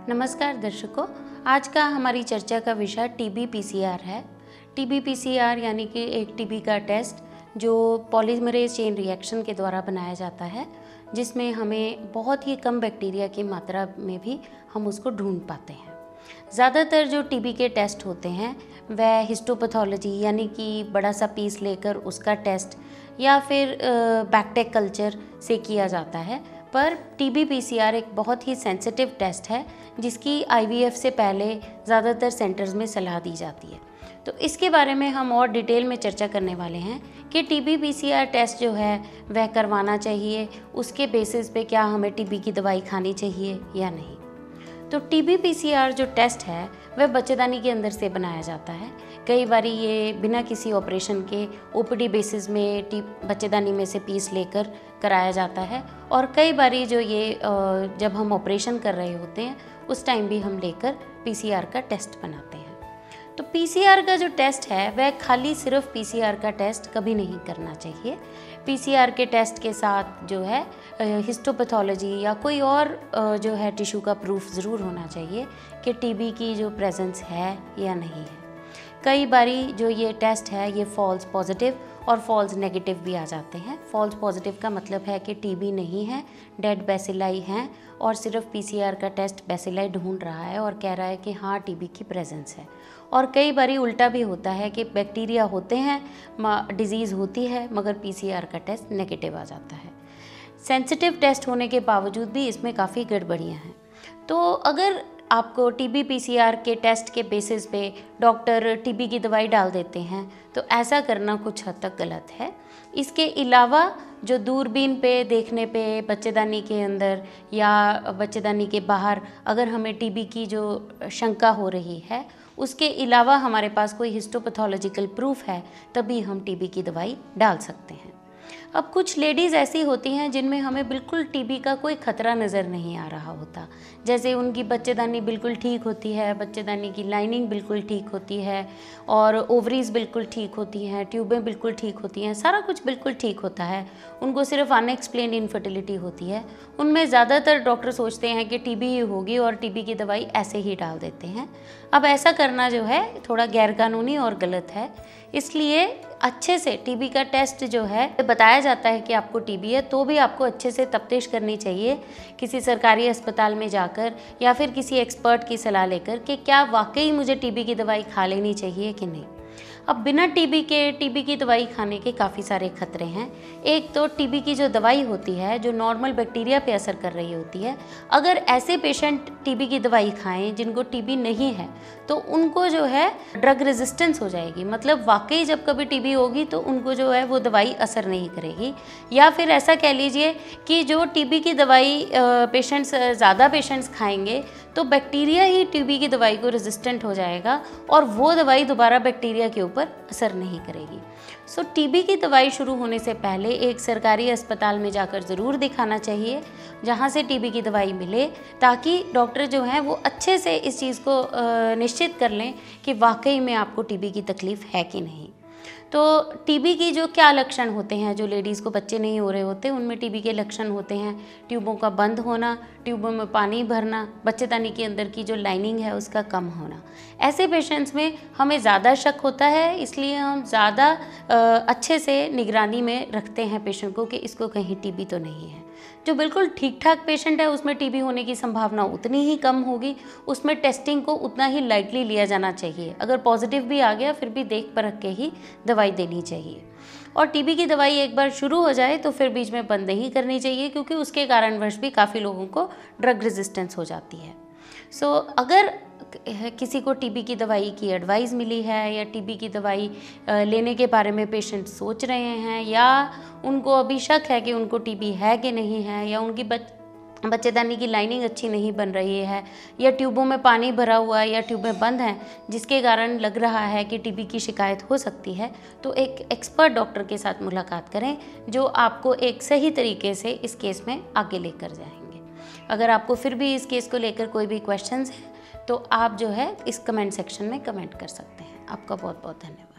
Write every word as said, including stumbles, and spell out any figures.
नमस्कार दर्शकों, आज का हमारी चर्चा का विषय टीबी पीसीआर है। टीबी पीसीआर यानी कि एक टीबी का टेस्ट जो पॉलीमरेज चेन रिएक्शन के द्वारा बनाया जाता है, जिसमें हमें बहुत ही कम बैक्टीरिया की मात्रा में भी हम उसको ढूंढ पाते हैं। ज़्यादातर जो टीबी के टेस्ट होते हैं वह हिस्टोपैथोलॉजी यानी कि बड़ा सा पीस लेकर उसका टेस्ट या फिर बैक्टेक कल्चर से किया जाता है। पर टीबी पीसीआर एक बहुत ही सेंसिटिव टेस्ट है जिसकी आईवीएफ से पहले ज़्यादातर सेंटर्स में सलाह दी जाती है। तो इसके बारे में हम और डिटेल में चर्चा करने वाले हैं कि टीबी पीसीआर टेस्ट जो है वह करवाना चाहिए, उसके बेसिस पे क्या हमें टीबी की दवाई खानी चाहिए या नहीं। तो टीबी पीसीआर जो टेस्ट है वह बच्चेदानी के अंदर से बनाया जाता है। कई बार ये बिना किसी ऑपरेशन के ओपीडी बेसिस में टी बच्चेदानी में से पीस लेकर कराया जाता है, और कई बार जो ये जब हम ऑपरेशन कर रहे होते हैं उस टाइम भी हम लेकर पीसीआर का टेस्ट बनाते हैं। तो पीसीआर का जो टेस्ट है वह खाली सिर्फ पीसीआर का टेस्ट कभी नहीं करना चाहिए। पीसीआर के टेस्ट के साथ जो है हिस्टोपैथोलॉजी या कोई और जो है टिश्यू का प्रूफ ज़रूर होना चाहिए कि टीबी की जो प्रेजेंस है या नहीं है। कई बारी जो ये टेस्ट है ये फॉल्स पॉजिटिव और फॉल्स नेगेटिव भी आ जाते हैं। फॉल्स पॉजिटिव का मतलब है कि टीबी नहीं है, डेड बैसिलाई हैं और सिर्फ पीसीआर का टेस्ट बैसिलाई ढूंढ रहा है और कह रहा है कि हाँ टीबी की प्रेजेंस है। और कई बारी उल्टा भी होता है कि बैक्टीरिया होते हैं, डिजीज़ होती है, मगर पीसीआर का टेस्ट नेगेटिव आ जाता है। सेंसिटिव टेस्ट होने के बावजूद भी इसमें काफ़ी गड़बड़ियाँ हैं। तो अगर आपको टीबी पीसीआर के टेस्ट के बेसिस पे डॉक्टर टीबी की दवाई डाल देते हैं तो ऐसा करना कुछ हद तक गलत है। इसके अलावा जो दूरबीन पे देखने पे बच्चेदानी के अंदर या बच्चेदानी के बाहर अगर हमें टीबी की जो शंका हो रही है, उसके अलावा हमारे पास कोई हिस्टोपैथोलॉजिकल प्रूफ है, तभी हम टीबी की दवाई डाल सकते हैं। अब कुछ लेडीज़ ऐसी होती हैं जिनमें हमें बिल्कुल टीबी का कोई ख़तरा नज़र नहीं आ रहा होता, जैसे उनकी बच्चेदानी बिल्कुल ठीक होती है, बच्चेदानी की लाइनिंग बिल्कुल ठीक होती है और ओवरीज बिल्कुल ठीक होती हैं, ट्यूबें बिल्कुल ठीक होती हैं, सारा कुछ बिल्कुल ठीक होता है, उनको सिर्फ अनएक्सप्लेन्ड इनफर्टिलिटी होती है। उनमें ज़्यादातर डॉक्टर सोचते हैं कि टीबी ही होगी और टीबी की दवाई ऐसे ही डाल देते हैं। अब ऐसा करना जो है थोड़ा गैरकानूनी और गलत है। इसलिए अच्छे से टीबी का टेस्ट जो है बताया जाता है कि आपको टीबी है तो भी आपको अच्छे से तफ्तीश करनी चाहिए किसी सरकारी अस्पताल में जाकर या फिर किसी एक्सपर्ट की सलाह लेकर कि क्या वाकई मुझे टीबी की दवाई खा लेनी चाहिए कि नहीं। अब बिना टीबी के टीबी की दवाई खाने के काफ़ी सारे खतरे हैं। एक तो टीबी की जो दवाई होती है जो नॉर्मल बैक्टीरिया पे असर कर रही होती है, अगर ऐसे पेशेंट टीबी की दवाई खाएं जिनको टीबी नहीं है तो उनको जो है ड्रग रेजिस्टेंस हो जाएगी। मतलब वाकई जब कभी टीबी होगी तो उनको जो है वो दवाई असर नहीं करेगी। या फिर ऐसा कह लीजिए कि जो टीबी की दवाई पेशेंट्स ज़्यादा पेशेंट्स खाएंगे तो बैक्टीरिया ही टीबी की दवाई को रेजिस्टेंट हो जाएगा और वो दवाई दोबारा बैक्टीरिया के ऊपर असर नहीं करेगी। सो so, टीबी की दवाई शुरू होने से पहले एक सरकारी अस्पताल में जाकर ज़रूर दिखाना चाहिए जहाँ से टीबी की दवाई मिले, ताकि डॉक्टर जो हैं वो अच्छे से इस चीज़ को निश्चित कर लें कि वाकई में आपको टीबी की तकलीफ़ है कि नहीं। तो टीबी की जो क्या लक्षण होते हैं, जो लेडीज़ को बच्चे नहीं हो रहे होते उनमें टीबी के लक्षण होते हैं ट्यूबों का बंद होना, ट्यूबों में पानी भरना, बच्चेदानी के अंदर की जो लाइनिंग है उसका कम होना। ऐसे पेशेंट्स में हमें ज़्यादा शक होता है, इसलिए हम ज़्यादा अच्छे से निगरानी में रखते हैं पेशेंट को कि इसको कहीं टीबी तो नहीं है। जो बिल्कुल ठीक ठाक पेशेंट है उसमें टीबी होने की संभावना उतनी ही कम होगी, उसमें टेस्टिंग को उतना ही लाइटली लिया जाना चाहिए। अगर पॉजिटिव भी आ गया फिर भी देख परख के ही दवाई देनी चाहिए। और टीबी की दवाई एक बार शुरू हो जाए तो फिर बीच में बंद नहीं करनी चाहिए, क्योंकि उसके कारणवश भी काफ़ी लोगों को ड्रग रेजिस्टेंस हो जाती है। सो so, अगर किसी को टीबी की दवाई की एडवाइस मिली है या टीबी की दवाई लेने के बारे में पेशेंट सोच रहे हैं या उनको अभी शक है कि उनको टीबी है कि नहीं है, या उनकी बच बच्चेदानी की लाइनिंग अच्छी नहीं बन रही है, या ट्यूबों में पानी भरा हुआ है या ट्यूबें बंद हैं जिसके कारण लग रहा है कि टीबी की शिकायत हो सकती है, तो एक एक्सपर्ट डॉक्टर के साथ मुलाकात करें जो आपको एक सही तरीके से इस केस में आगे लेकर जाएंगे। अगर आपको फिर भी इस केस को लेकर कोई भी क्वेश्चंस हैं तो आप जो है इस कमेंट सेक्शन में कमेंट कर सकते हैं। आपका बहुत बहुत धन्यवाद।